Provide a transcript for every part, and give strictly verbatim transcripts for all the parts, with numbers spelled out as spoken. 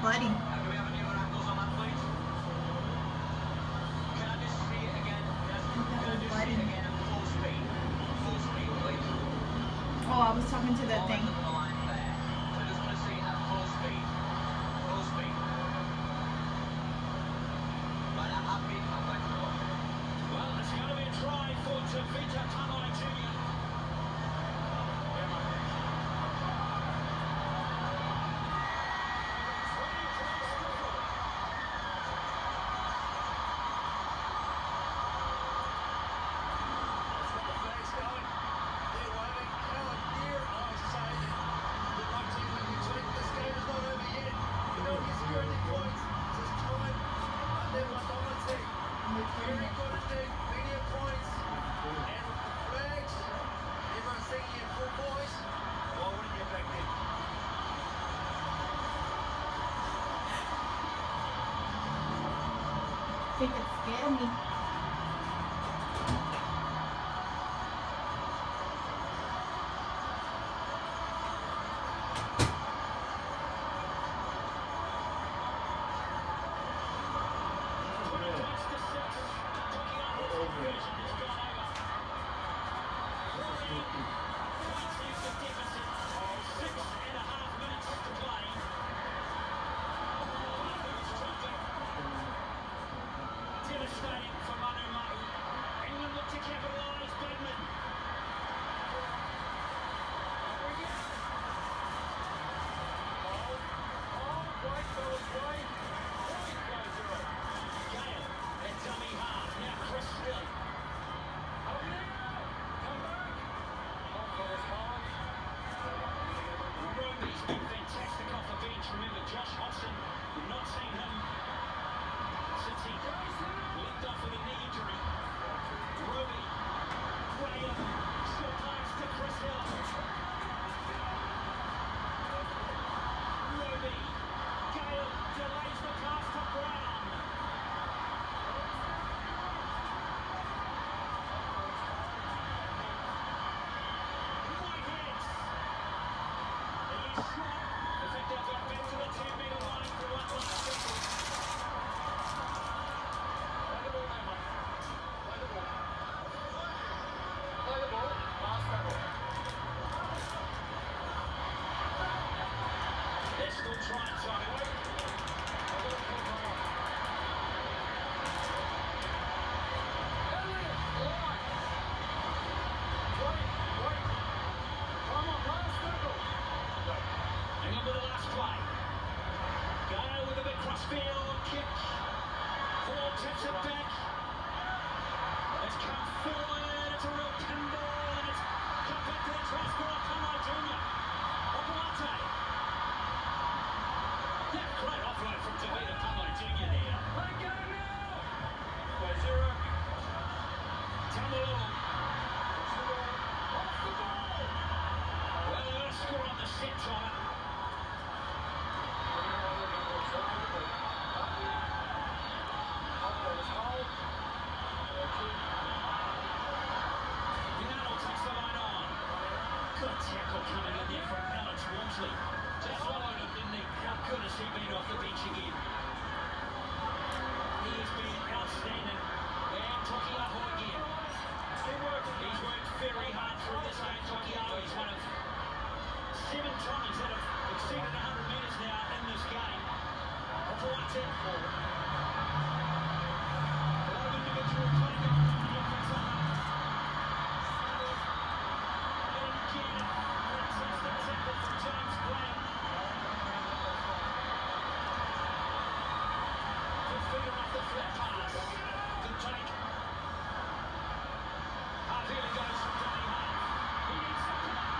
buddy. Do we have any other angles on that, please? Can I just see it again? Can I just see it again at full speed? Full speed, please. Oh, I was talking to that thing. The line there. So I just want to see it at full speed. Full speed. Right, I'm happy. I'm back to watch. Well, it's going to be a try for Fifita Junior I think it scared me. Devastating for Ma'a Tonga. England look to capitalise. Bedman. Gale, then dummy half. Now Chris Hill. Roby's been fantastic off the bench. Remember, Josh Hodgson, we've not seen him since he limped off with a knee injury. Roby, Graham, short pass to Chris Hill. Roby, Gale delays the pass to Brown. Whitehead. He is shot. I think they'll go back to the two-metre line for one last tackle. They're still trying to. Hang on with the last play. Gale with a bit crossfield kick. Paul tips it back. It's come forward. It's a real pinball, and it's come back to the try scorer, Ma'a Tonga. Opalate. Yeah, great offload from Fifita Ma'a Tonga there. Let go now. By zero. Tumble on. Off the ball. Well, they're going to score on the set time. Good tackle coming in there from Alex Walmsley. Just followed him, didn't he? How good has he been off the bench again? He has been outstanding. And Tokiaho again. He's worked very hard through this game. Tokiaho is one of seven tries that have exceeded one hundred metres now in this game. Opalate. A lot of individual play going on in the offense line. Half here goes from dummy half. He needs to come up.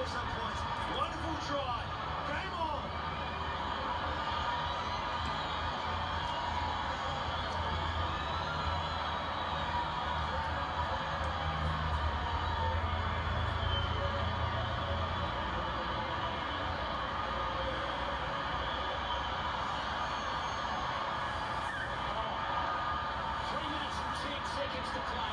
score some points. Wonderful try. Game on. Three minutes and ten seconds to play.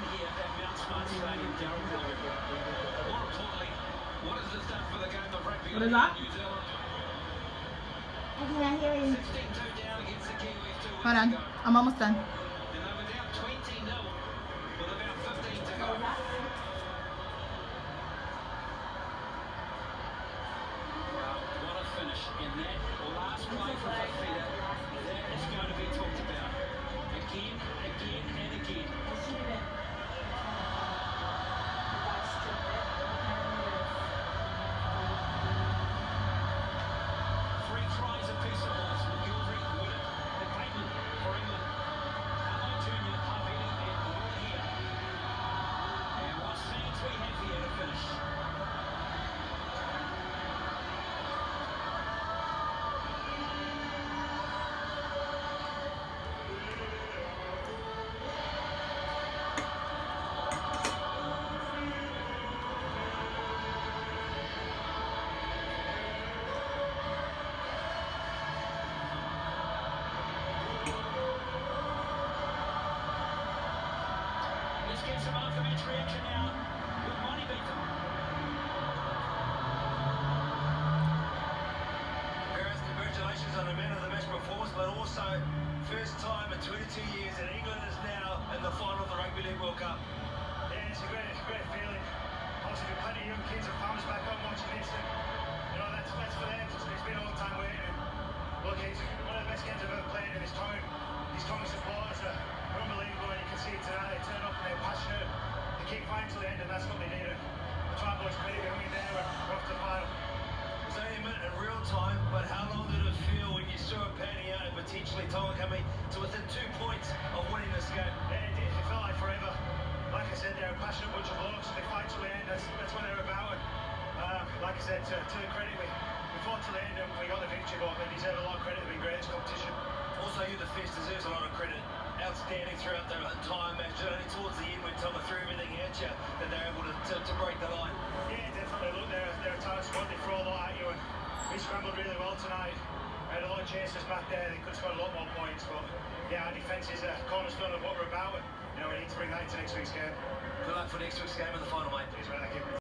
here at Mount Smart Stadium, Darren Morgan. More importantly, what has this done for the game of rugby What is league that? in New Zealand? I cannot hear you. sixteen two down against the Kiwis two weeks Hold on. ago. I'm almost done. And they were down twenty nil with about fifteen to go. What was that? Well, what a finish. And that last play from Fifita, that is going to be talked about. Again, again, and again. I should have been. I stripped it. Three tries apiece of balls. Gilvery, Woodard, and Bateman for England. Hello, Junior, Havili, and Moore here. And what scenes we have here to finish. Let's get some after-match reaction now with Monty Beaton. Gareth, congratulations on the man of the match performance, but also first time in twenty-two years that England is now in the final of the Rugby League World Cup. Yeah, it's a great, it's a great feeling. Obviously, got plenty of young kids and families back home watching this, and you know that's that's for them. It's, it's been a long time waiting. And look, it's one of the best games I've ever played, and this town, these strong supporters are unbelievable. And you can see it tonight. They turn up and they're passionate. They keep fighting till the end, and that's what they need. And the Tribe Boys credit when we're there. We're we're off to the final. It's only a minute in real time, but how long did it feel when you saw it panning out and potentially Tonga coming to within two points of winning this game? Yeah, it, it felt like forever. Like I said, they're a passionate bunch of blokes, and they fight till the end. That's, that's what they're about. And, uh, like I said, to, to the credit, we, we fought till the end and we got the victory, but they deserve a lot of credit. They've been great in this competition. Also, you, the Fist, deserves a lot of credit. Outstanding throughout the entire match. Only towards the end when Tonga threw everything at you that they're able to, to, to break the line. Yeah, definitely. Look, they're, they're a tight squad. They throw a lot at you, and we scrambled really well tonight. We had a lot of chasers back there. They could have scored a lot more points, but yeah, our defence is a cornerstone of what we're about. And, you know, we need to bring that into next week's game. Good luck for next week's game in the final, mate. Cheers, mate. Thank you.